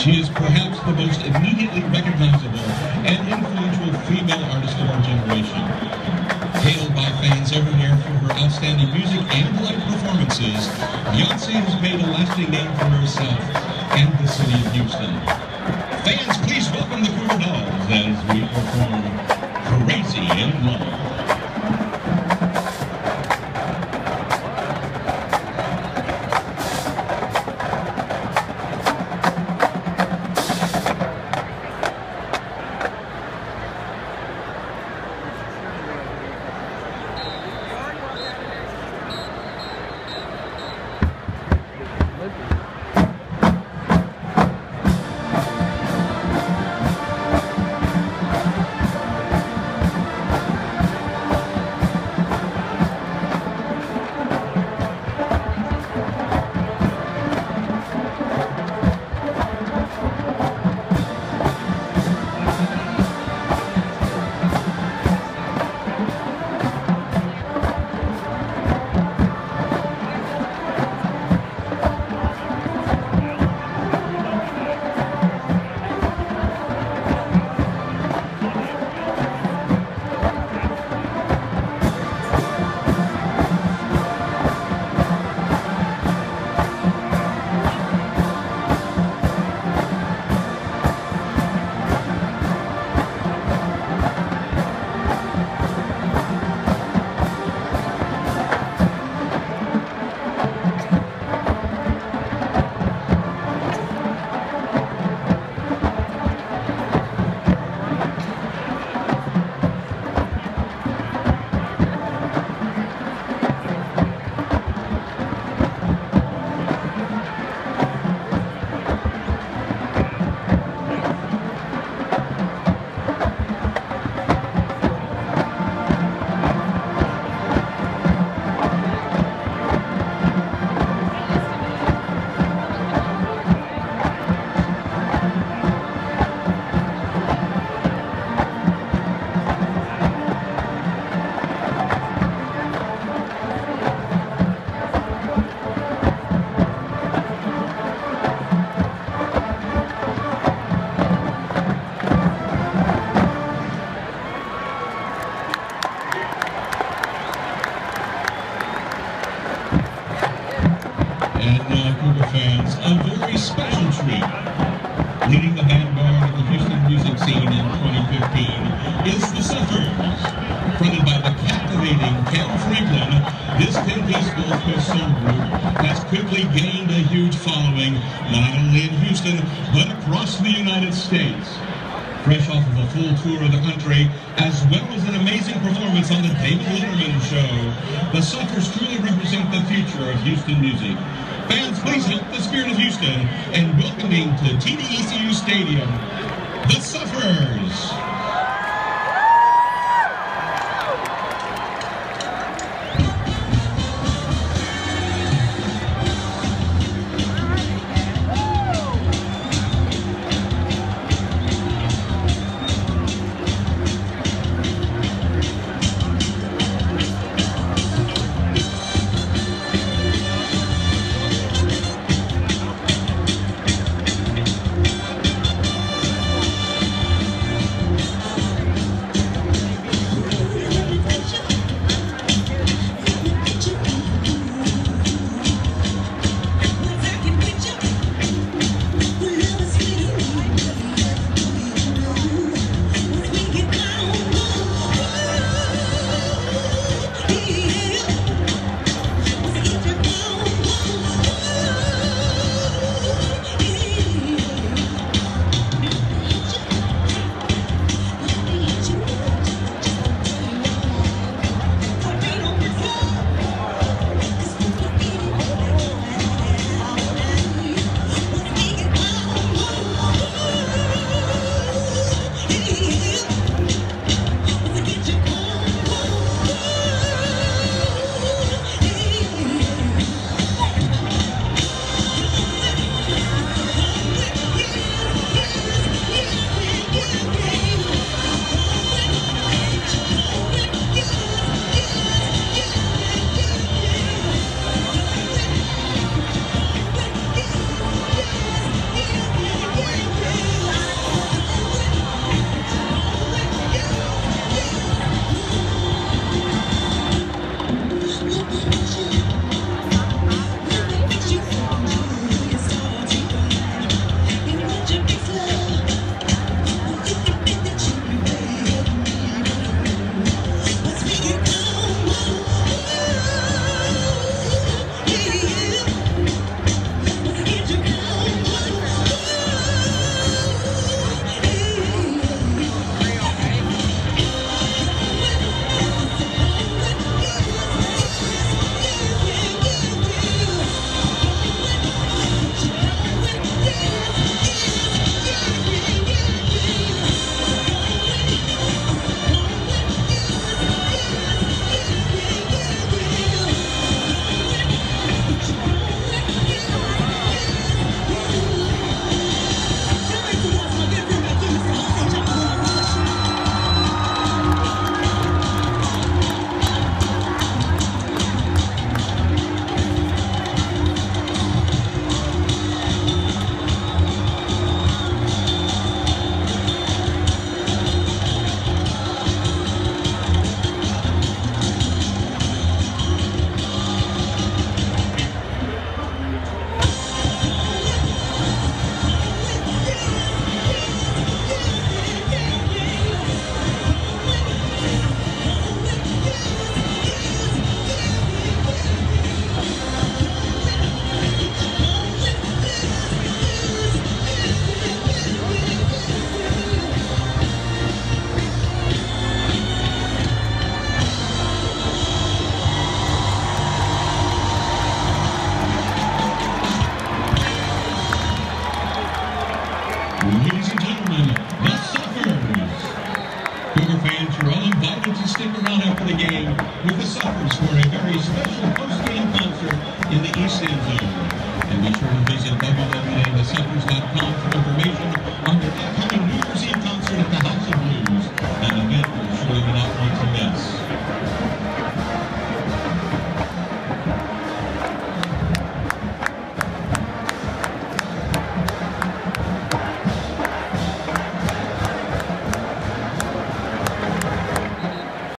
She is perhaps the most immediately recognizable and influential female artist of our generation. Hailed by fans everywhere for her outstanding music and live performances, Beyoncé has made a lasting name for herself and the city of Houston. Fans, please welcome the Cougar Dolls as we perform Crazy in Love. Cougar fans, a very special treat. Leading the vanguard of the Houston music scene in 2015 is The Suffers. Fronted by the captivating Ken Franklin, this 10-piece Gulf Coast soul group has quickly gained a huge following, not only in Houston, but across the United States. Fresh off of a full tour of the country, as well as an amazing performance on the David Letterman Show, the Suffers truly represent the future of Houston music. Fans, please help the Spirit of Houston in welcoming to TDECU Stadium, The Suffers. Ladies and gentlemen, the Suffers. Cougar fans, you're all invited to stick around after the game with the Suffers for a very special